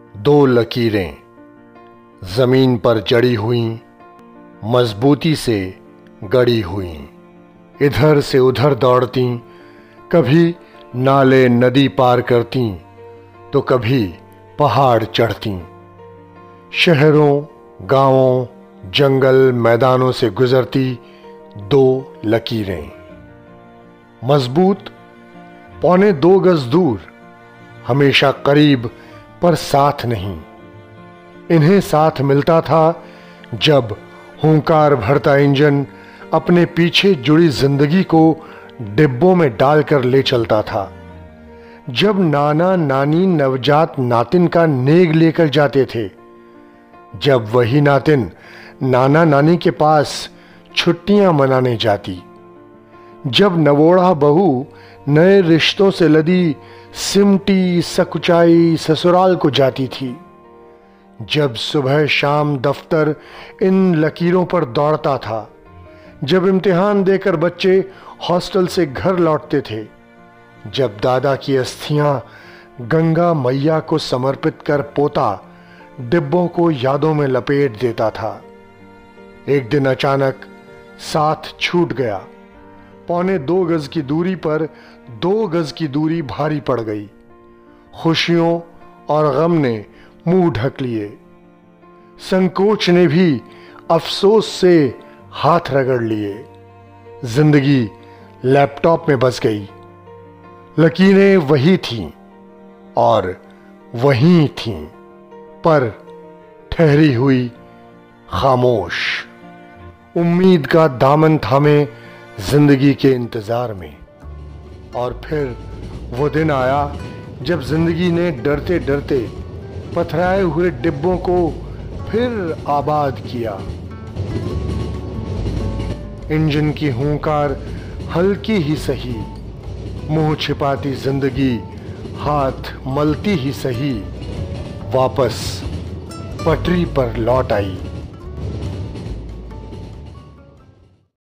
दो लकीरें जमीन पर जड़ी हुई, मजबूती से गड़ी हुई। इधर से उधर दौड़ती, कभी नाले नदी पार करती तो कभी पहाड़ चढ़ती। शहरों, गांवों, जंगल, मैदानों से गुजरती दो लकीरें। मजबूत 1.25 गज दूर, हमेशा करीब पर साथ नहीं। इन्हें साथ मिलता था जब हुंकार भरता इंजन अपने पीछे जुड़ी जिंदगी को डिब्बों में डालकर ले चलता था। जब नाना नानी नवजात नातिन का नेग लेकर जाते थे, जब वही नातिन नाना नानी के पास छुट्टियां मनाने जाती, जब नवोढ़ा बहू नए रिश्तों से लदी सिमटी सकुचाई ससुराल को जाती थी, जब सुबह शाम दफ्तर इन लकीरों पर दौड़ता था, जब इम्तिहान देकर बच्चे हॉस्टल से घर लौटते थे, जब दादा की अस्थियां गंगा मैया को समर्पित कर पोता डिब्बों को यादों में लपेट देता था। एक दिन अचानक साथ छूट गया। 1.25 गज की दूरी पर 2 गज की दूरी भारी पड़ गई। खुशियों और गम ने मुंह ढक लिए, संकोच ने भी अफसोस से हाथ रगड़ लिए। जिंदगी लैपटॉप में बस गई। लकीरें वही थीं और वहीं थीं, पर ठहरी हुई खामोश, उम्मीद का दामन थामे जिंदगी के इंतजार में। और फिर वो दिन आया जब जिंदगी ने डरते डरते पथराए हुए डिब्बों को फिर आबाद किया। इंजन की हुंकार हल्की ही सही, मुंह छिपाती जिंदगी हाथ मलती ही सही, वापस पटरी पर लौट आई।